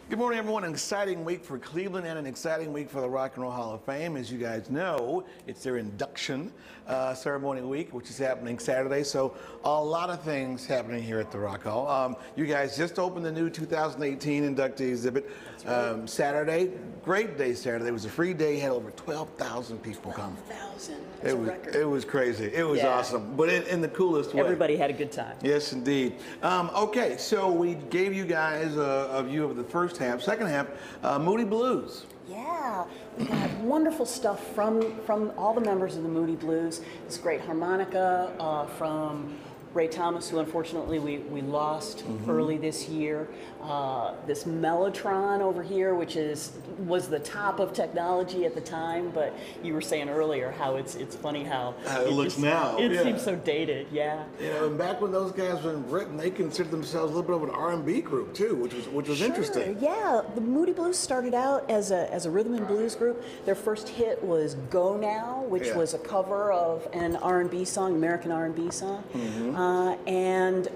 Good morning, everyone. An exciting week for Cleveland and an exciting week for the Rock and Roll Hall of Fame. As you guys know, it's their induction ceremony week, which is happening Saturday. So a lot of things happening here at the Rock Hall. You guys just opened the new 2018 inductee exhibit Saturday. Great day Saturday. It was a free day. Had over 12,000 people come. 12,000. It was crazy. It was awesome, but in the coolest way. Everybody had a good time. Yes, indeed. Okay, so we gave you guys a view of the first half. Second half, Moody Blues. Yeah, we got wonderful stuff from all the members of the Moody Blues. This great harmonica from Ray Thomas, who unfortunately we lost early this year. This Mellotron over here, which was the top of technology at the time, but you were saying earlier how it's funny how it looks now. It seems so dated, yeah. You know, and back when those guys were in Britain, they considered themselves a little bit of an R&B group too, which was interesting. Yeah, the Moody Blues started out as a rhythm and blues group. Their first hit was "Go Now," which was a cover of an R&B song, American R&B song, and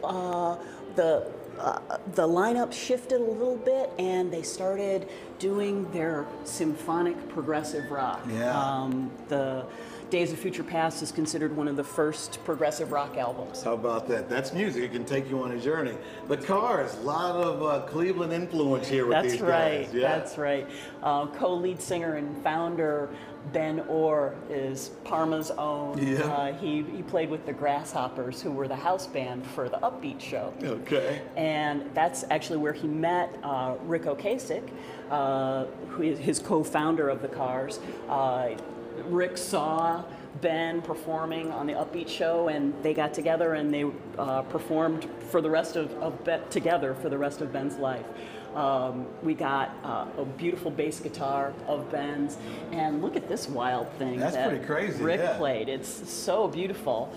the lineup shifted a little bit, and they started doing their symphonic progressive rock. Yeah. The Days of Future Past is considered one of the first progressive rock albums. How about that? That's music. It can take you on a journey. The Cars, a lot of Cleveland influence here with these guys. That's right. Co-lead singer and founder Ben Orr is Parma's own. Yeah. He played with the Grasshoppers, who were the house band for the Upbeat show. Okay. And that's actually where he met Rick Ocasek, who is his co-founder of the Cars. Rick saw Ben performing on the Upbeat show, and they got together and they performed for the rest together for the rest of Ben's life. We got a beautiful bass guitar of Ben's, and look at this wild thing. That's pretty crazy. Rick played. It's so beautiful.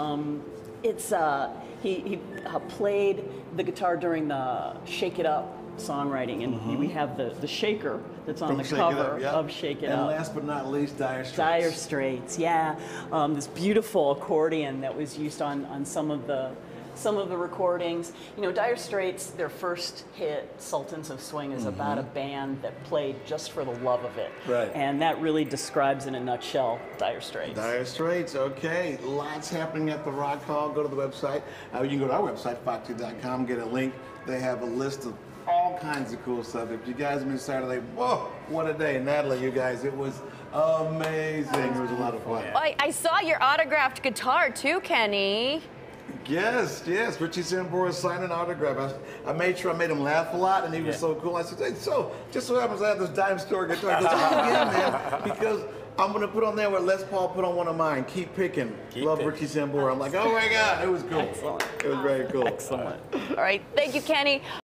He played the guitar during the Shake It Up songwriting, and we have the shaker that's on the cover of Shake It Up. And last but not least, Dire Straits. Dire Straits, yeah. This beautiful accordion that was used on some of the recordings. You know, Dire Straits, their first hit, Sultans of Swing, is about a band that played just for the love of it. Right. And that really describes in a nutshell Dire Straits. Dire Straits, okay. Lots happening at the Rock Hall. Go to the website. You can go to our website, fox2.com, get a link. They have a list of all kinds of cool stuff. If you guys have been Saturday, whoa, what a day. Natalie, you guys, it was amazing. It was a lot of fun. I saw your autographed guitar too, Kenny. Yes, Richie Sambora signed an autograph. I made sure I made him laugh a lot, and he was so cool. I said, hey, so just so happens I have this dime store guitar. He goes, oh, yeah, man, because I'm going to put on there what Les Paul put on one of mine, Keep Picking. Love Richie Sambora. I'm like, oh my God, it was cool. Excellent. It was very cool. Excellent. All right, thank you, Kenny.